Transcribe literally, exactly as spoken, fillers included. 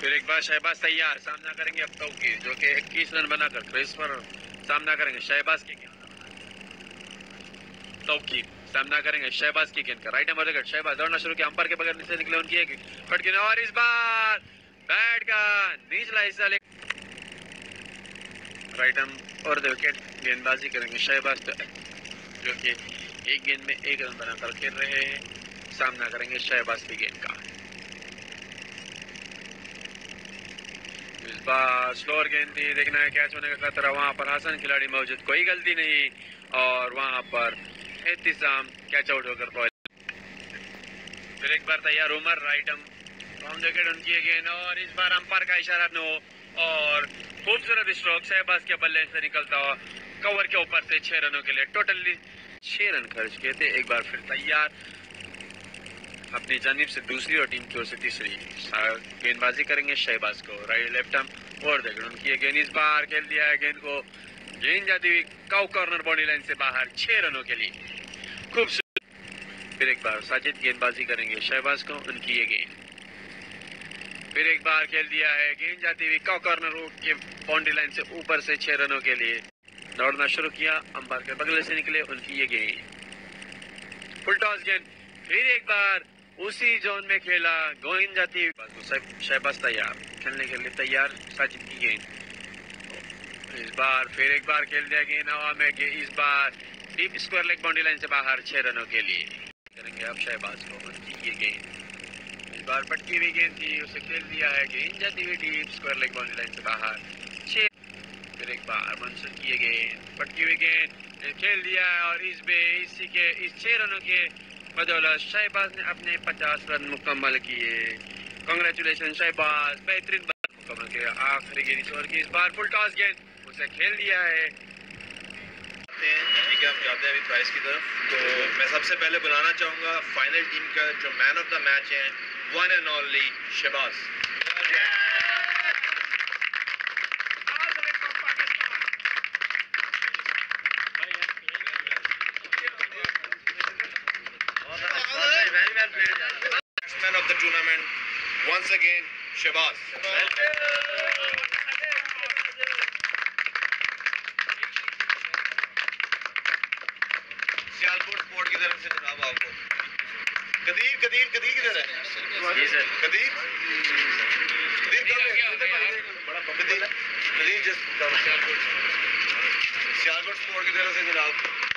फिर एक बार शहबाज तैयार, सामना करेंगे अब तौकीर जो कि इक्कीस रन बनाकर क्रीज पर सामना करेंगे शहबाज की गेंद। तौकीर सामना करेंगे शहबाज की गेंद का, राइट नंबर विकेट शहबाज दौड़ना शुरू किया, अंपायर के बगैर नीचे निकले उनकी एक फटकी और इस बार बैट का निचला हिस्सा ले राइट हम और विकेट गेंदबाजी करेंगे शहबाज जो कि एक गेंद में एक रन बनाकर खेल रहे हैं, सामना करेंगे शहबाज की गेंद का। इस बार स्लोअर गेंद थी, देखना है कैच होने का खतरा, वहां पर हसन खिलाड़ी मौजूद, कोई गलती नहीं और वहां पर एहतिसाम कैच आउट होकर बॉल। फिर एक बार तैयार Umar, right arm round wicket उनकी गेंद और इस बार अंपायर का इशारा नो और खूबसूरत स्ट्रोक शहबाज के बल्ले से निकलता हुआ कवर के ऊपर से छह रनों के लिए टोटली छह रन खर्च किए थे। एक बार फिर तैयार अपनी जानिब से दूसरी और टीम की ओर से तीसरी गेंदबाजी करेंगे शहबाज को, राइट लेफ्ट हम और विकेट उनकी गेंद, इस बार खेल दिया है गेंद को, गेंद जाती हुई काउ कॉर्नर बाउंड्री लाइन से बाहर छह रनों के लिए खूबसूरत। फिर एक बार साजिद गेंदबाजी करेंगे शहबाज को, उनकी ये गेंद, फिर एक बार खेल दिया है गेंद जाती हुई काउ कॉर्नर के बाउंड्री लाइन से ऊपर से छह रनों के लिए दौड़ना शुरू किया, अंपायर के बगल से निकले उनकी ये गेंद, फुल टॉस गेंद, फिर एक बार उसी जोन में खेला, गेंद जाती हुई शहबाज तैयार खेलने के लिए तैयार, साजिद की गेंद, इस बार फिर एक बार खेल दिया गेंद हवा में, इस बार deep square leg boundary line से बाहर छह रनों के लिए करेंगे अब शहबाज को, उनकी ये गेंद, इस बार पटकी हुई गेंद थी, उसे खेल दिया है गेंद जाती हुई deep square leg boundary line से बाहर छह। फिर एक बार मंसूर की ये गेंद, पटकी हुई गेंद खेल दिया है और इस बे इसी के इस छह रनों के बदौलत शहबाज ने अपने पचास रन मुकम्मल किए। कांग्रेचुलेशन शहबाज, बेहतरीन मुकम्मल किया। आखिरी गेंद इस ओवर की, इस बार फुल टॉस गेंद, उसे खेल दिया है। ठीक है, हम जाते हैं अभी प्राइस की तरफ। तो मैं सबसे पहले बुलाना चाहूँगा फाइनल टीम का जो मैन ऑफ द मैच है, one and only Shahbaz. Man of the tournament once again Shahbaz. Sialkot sport की तरफ से जनाब आपको कदीर कदीर कदीर किधर है? कदीर कदीर कदीर जिस सियालकोट स्पोर्ट की तरफ से जनाब